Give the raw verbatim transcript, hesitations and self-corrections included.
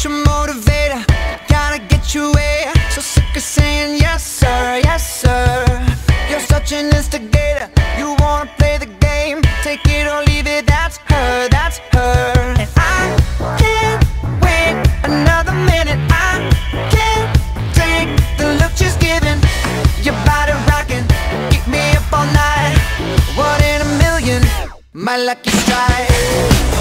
your motivator, gotta get you way. So sick of saying yes sir, yes sir. You're such an instigator, you wanna play the game. Take it or leave it, that's her, that's her. And I can't wait another minute. I can't take the look she's giving. Your body rocking, keep me up all night. One in a million, my lucky strike.